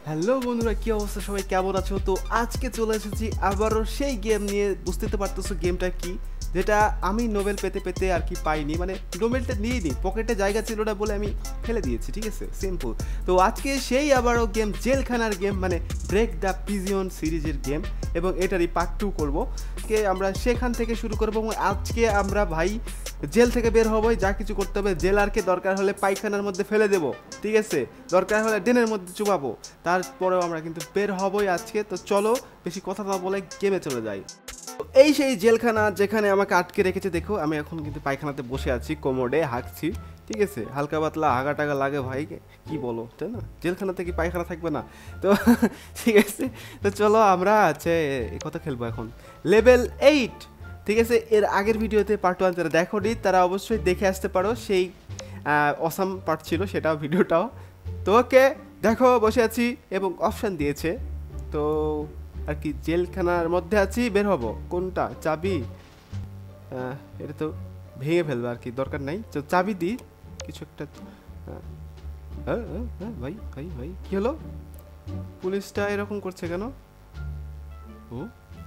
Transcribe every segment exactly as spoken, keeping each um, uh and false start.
Hello বন্ধুরা, কি অবস্থা? সবাই কেমন আছো? তো আজকে চলে এসেছি আবারও সেই গেম নিয়ে। বুঝতে তো পারতেছো গেমটা কি, যেটা আমি নোবেল পেতে পেতে আর কি পাইনি, মানে নোবেলটা নিয়ে নিই, পকেটে জায়গা ছিল না বলে আমি ফেলে দিয়েছি, ঠিক আছে, সিম্পল। তো আজকে সেই আবারও গেম, জেলখানার গেম, মানে ব্রেক দ্য প্রিজন সিরিজের গেম, এবং এটারই পার্ট টু করবো। কে আমরা সেখান থেকে শুরু করবো, এবং আজকে আমরা ভাই জেল থেকে বের হবই, যা কিছু করতে হবে জেলারকে দরকার হলে পায়খানার মধ্যে ফেলে দেবো, ঠিক আছে, দরকার হলে ড্রেনের মধ্যে চুবাবো, তারপরেও আমরা কিন্তু বের হবই আজকে। তো চলো বেশি কথা না বলে গেমে চলে যাই। এই সেই জেলখানা যেখানে আমাকে আটকে রেখেছে। দেখো আমি এখন কিন্তু পায়খানাতে বসে আছি, কোমোডে হাঁকছি, ঠিক আছে, হালকা পাতলা হাগা টাগা লাগে ভাই, কি বলো, তাই না? জেলখানাতে কি পায়খানা থাকবে না? তো ঠিক আছে, তো চলো আমরা আছে এই কথা খেলবো এখন, লেভেল এইট, ঠিক আছে। এর আগের ভিডিওতে পার্ট ওয়ান যারা দেখোনি তারা অবশ্যই দেখে আসতে পারো, সেই অসাম পার্ট ছিল সেটাও, ভিডিওটাও। তো ওকে দেখো, বসে আছি এবং অপশান দিয়েছে, তো আর কি জেলখানার মধ্যে আছি, বের হব কোনটা চাবি, এটা তো ভেঙে ফেলবো আর কি, দরকার নাই, তো চাবি দিই কিছু একটা। হ্যাঁ হ্যাঁ ভাই ভাই ভাই কি হলো? পুলিশটা এরকম করছে কেন? ও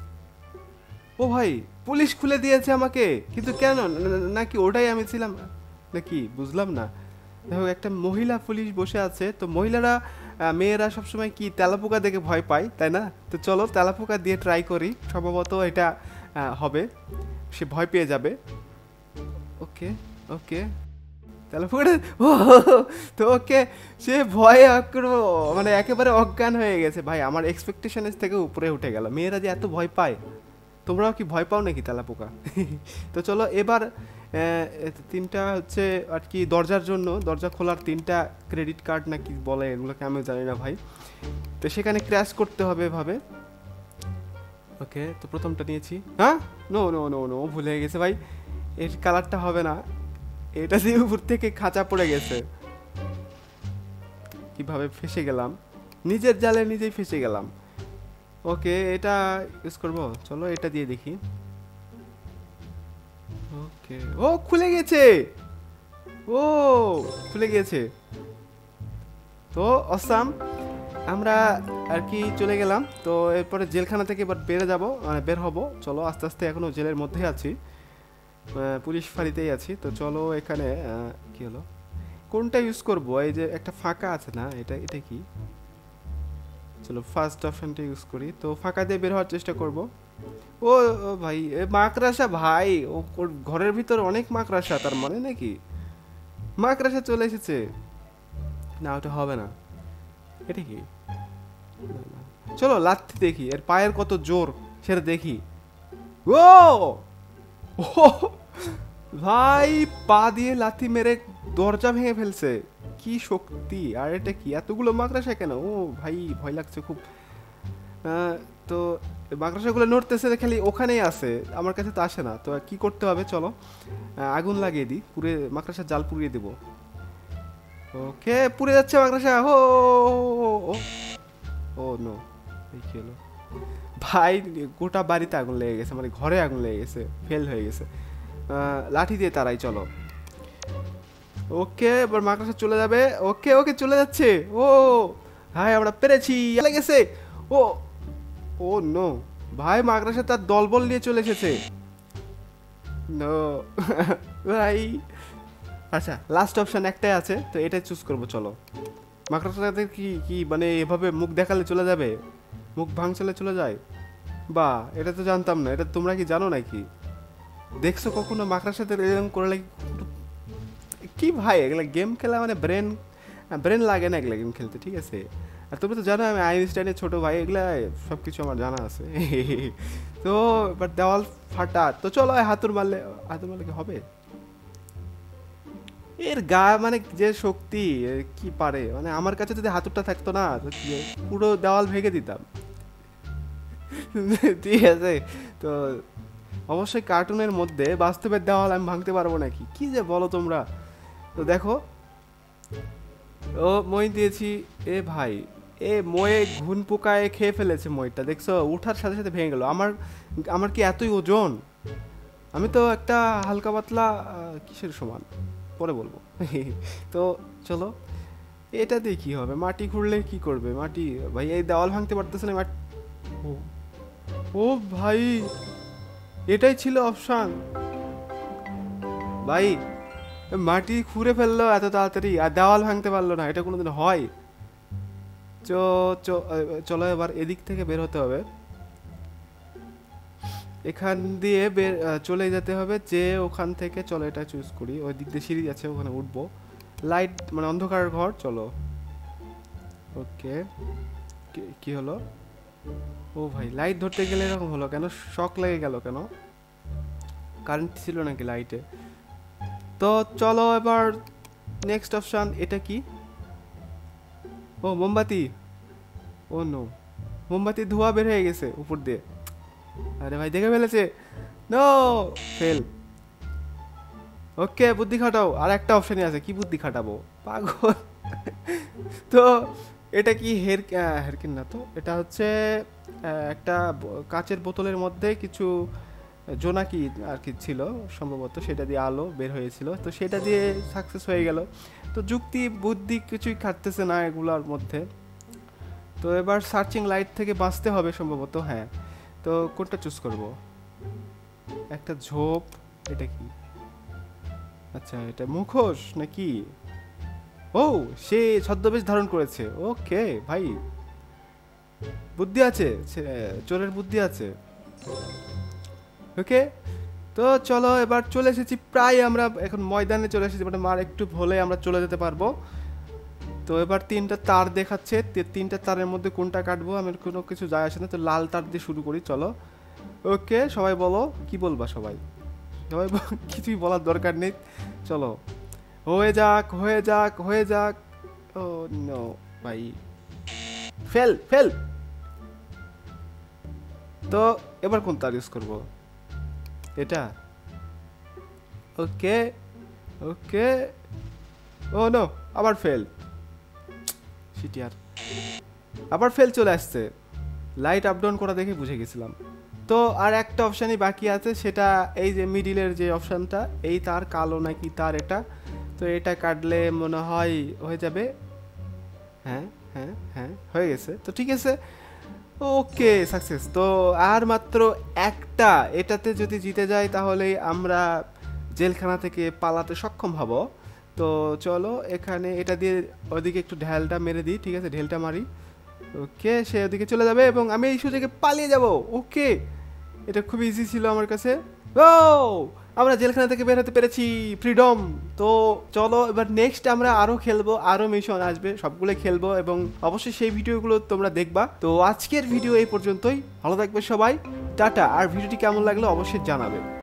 ও ভাই, পুলিশ খুলে দিয়েছে আমাকে, কিন্তু কেন? নাকি ওটাই আমি ছিলাম নাকি, বুঝলাম না। দেখো একটা মহিলা পুলিশ বসে আছে, তো মহিলারা মেয়েরা সবসময় কি তেলাপোকা দেখে ভয় পায়, তাই না? তো চলো তেলাপোকা দিয়ে ট্রাই করি, সম্ভবত এটা হবে, সে ভয় পেয়ে যাবে। ওকে ওকে তেলাপোকা, ও তো ওকে, সে ভয়ে আক্রো মানে একেবারে অজ্ঞান হয়ে গেছে। ভাই আমার এক্সপেকটেশনের থেকে উপরে উঠে গেল, মেয়েরা যে এত ভয় পায়। তোমরাও কি ভয় পাও নাকি তেলাপোকা? তো চলো এবার তিনটা হচ্ছে আর কি দরজার জন্য, দরজা খোলার তিনটা ক্রেডিট কার্ড না কি বলে এগুলোকে, আমি জানি না ভাই। তো সেখানে ক্র্যাশ করতে হবে এভাবে। ওকে, তো প্রথমটা নিয়েছি। হ্যাঁ, নো নো নো নো ভুলে গেছে ভাই, এর কালারটা হবে না, এটা দিয়ে উপর থেকে খাঁচা পড়ে গেছে। কিভাবে ফেসে গেলাম, নিজের জালে নিজেই ফেসে গেলাম। ওকে, এটা ইউজ করবো, চলো এটা দিয়ে দেখি। ওকে, ও খুলে গেছে, ও খুলে গেছে, তো অসাম। আমরা আর কি চলে গেলাম, তো এরপরে জেলখানা থেকে এবার বের যাবো, মানে বের হব। চলো আস্তে আস্তে, এখনো জেলের মধ্যে আছি, পুলিশ ফাঁড়িতেই আছি। তো চলো এখানে কি হলো, কোনটা ইউজ করবো? এই যে একটা ফাঁকা আছে না, এটা এটা কি? চলো ফার্স্ট অপশনটা ইউজ করি, তো ফাঁকা দিয়ে বের হওয়ার চেষ্টা করব। ও ভাই মাকড়াসা ভাই, ও ঘরের ভিতর অনেক মাকড়াসা, তার মানে নাকি মাকড়াসা চলে এসেছে। না ওটা হবে না, এটা কি? চলো লাথি দেখি, এর পায়ের কত জোর সেটা দেখি। ও ভাই, পা দিয়ে লাথি মেরে দরজা ভেঙে ফেলছে, কি শক্তি! আর এটা কি, এতগুলো মাকড়াসা কেন? ও ভাই ভয় লাগছে খুব। তো মাকড়াসাগুলো নড়তেছে, খালি ওখানেই আছে, আমার কাছে তো আসে না। তো কি করতে হবে, চলো আগুন লাগিয়ে দিই, পুরে মাকড়াসার জাল পুড়িয়ে দেবো। ওকে, পুড়ে যাচ্ছে মাকড়াসা। ও ও নো, এই কি হলো ভাই? গোটা বাড়িতে আগুন লেগে গেছে, মানে ঘরে আগুন লেগে গেছে, ফেল হয়ে গেছে। লাঠি দিয়ে তারাই, চলো। ওকে, এবার মাকড়াসা চলে যাবে। ওকে ওকে চলে যাচ্ছে। ও ভাই আমরা পেরেছি, লেগেছে। ও ও নো ভাই, মাকড়াসা তার দলবল নিয়ে চলে এসেছে। নো ভাই, আচ্ছা লাস্ট অপশন একটাই আছে, তো এটাই চুজ করবো। চলো মাকড়াসাদের কি কি মানে এভাবে মুখ দেখালে চলে যাবে, মুখ ভাঙচলে চলে যায়? বা এটা তো জানতাম না, এটা তোমরা কি জানো নাকি? দেখছো কখনো মাকড়াসাদের এরকম করলে? কি ভাই এগুলা গেম খেলা মানে ব্রেন ব্রেন লাগে না এগুলা গেম খেলতে, ঠিক আছে। আর তুমি তো জানো আমি আইনস্টাইনের ছোট ভাই, এগুলা সব কিছু আমার জানা আছে। তো এবার দেওয়াল ফাটা, তো চলো হাতুর মারলে, হাতুর মারলে কি হবে? এর গা মানে যে শক্তি, কি পারে, মানে আমার কাছে যদি হাতুরটা থাকতো না, পুরো দেওয়াল ভেঙে দিতাম। ঠিক আছে, তো অবশ্যই কার্টুনের মধ্যে, বাস্তবের দেওয়াল আমি ভাঙতে পারবো নাকি, কি যে বলো তোমরা। তো দেখো, ও মই দিয়েছি, এ ভাই এ ময়ে ঘুন পোকায় খেয়ে ফেলেছে মইটা, দেখছো উঠার সাথে সাথে ভেঙে গেল। আমার আমার কি এতই ওজন? আমি তো একটা হালকা পাতলা কিসের সমান, পরে বলবো। তো চলো এটা দিয়ে কি হবে? মাটি খুঁড়লে কি করবে? মাটি ভাই এই দেওয়াল ভাঙতে পারতেছে না মাটি। ও ও ভাই, এটাই ছিল অপশন ভাই। মাটি খুঁড়ে ফেললো এত তাড়াতাড়ি আর দেওয়াল ভাঙতে পারলো না, এটা কোনোদিন হয়? চো চলো এবার এদিক থেকে বের হতে হবে, এখান দিয়ে বের চলে যেতে হবে, যে ওখান থেকে চলো এটা চুজ করি, ওই দিক দিয়ে সিঁড়ি আছে ওখানে উঠবো। লাইট মানে অন্ধকারের ঘর, চলো। ওকে, কি হলো? ও ভাই, লাইট ধরতে গেলে এরকম হলো কেন? শক লেগে গেল কেন? কারেন্ট ছিল নাকি লাইটে? তো চলো এবার নেক্সট অপশন, এটা কি? ও মোমবাতি। ও নো, মোমবাতি ধোঁয়া বের হয়ে গেছে উপর দিয়ে। আরে ভাই দেখে ফেলেছে, নো ফেল। ওকে, বুদ্ধি খাটাও। আর একটা অপশনই আছে, কি বুদ্ধি খাটাবো পাগল? তো এটা কি হের হেরকিন না তো, এটা হচ্ছে একটা কাচের বোতলের মধ্যে কিছু জোনাকি আর কি ছিল সম্ভবত, সেটা দিয়ে আলো বের হয়েছিল, তো সেটা দিয়ে সাকসেস হয়ে গেল। তো যুক্তি বুদ্ধি কিছুই খাটতেছে না এগুলোর মধ্যে। তো এবার সার্চিং লাইট থেকে বাঁচতে হবে সম্ভবত। হ্যাঁ, তো কোনটা চুজ করব? একটা ঝোপ, এটা কি? আচ্ছা, এটা মুখোশ নাকি? ও, সে ছদ্মবেশ ধারণ করেছে। ওকে ভাই, বুদ্ধি আছে, চোরের বুদ্ধি আছে। ওকে, তো চলো এবার চলে এসেছি প্রায়, আমরা এখন ময়দানে চলে এসেছি, মানে মার একটু হলে আমরা চলে যেতে পারবো। তো এবার তিনটা তার দেখাচ্ছে, তিনটা তারের মধ্যে কোনটা কাটবো আমার কোনো কিছু যায় আসে না, তো লাল তার দিয়ে শুরু করি চলো। ওকে, সবাই বলো কি বলবা, সবাই সবাই কিছুই বলার দরকার নেই, চলো হয়ে যাক হয়ে যাক হয়ে যাক। ও নো ভাই, ফেল ফেল। তো এবার কোন তার ইউজ করবো? এটা। ওকে ওকে, ও নো, আবার ফেল। সিটিআর আবার ফেল চলে আসছে। লাইট আপ ডাউন করা দেখে বুঝে গেছিলাম। তো আর একটা অপশানই বাকি আছে, সেটা এই যে মিডিলের যে অপশানটা, এই তার কালো নাকি তার এটা, তো এটা কাটলে মনে হয় হয়ে যাবে। হ্যাঁ হ্যাঁ হ্যাঁ, হয়ে গেছে, তো ঠিক আছে। Okay, success. তো আর মাত্র একটা, এটাতে যদি জিতে যাই তাহলে আমরা জেলখানা থেকে পালাতে সক্ষম হব। তো চলো এখানে এটা দিয়ে ওদিকে একটু ঢেলটা মেরে দিই, ঠিক আছে, ঢেলটা মারি। ওকে, সে ওদিকে চলে যাবে এবং আমি এই সুযোগে পালিয়ে যাব। ওকে, এটা খুব ইজি ছিল আমার কাছে। ও, আমরা জেলখানা থেকে বের হতে পেরেছি, ফ্রিডম। তো চলো এবার নেক্সট আমরা আরো খেলবো, আরো মিশন আসবে, সবগুলো খেলবো এবং অবশ্যই সেই ভিডিওগুলো তোমরা দেখবা। তো আজকের ভিডিও এই পর্যন্তই, ভালো থাকবে সবাই, টাটা। আর ভিডিওটি কেমন লাগলো অবশ্যই জানাবে।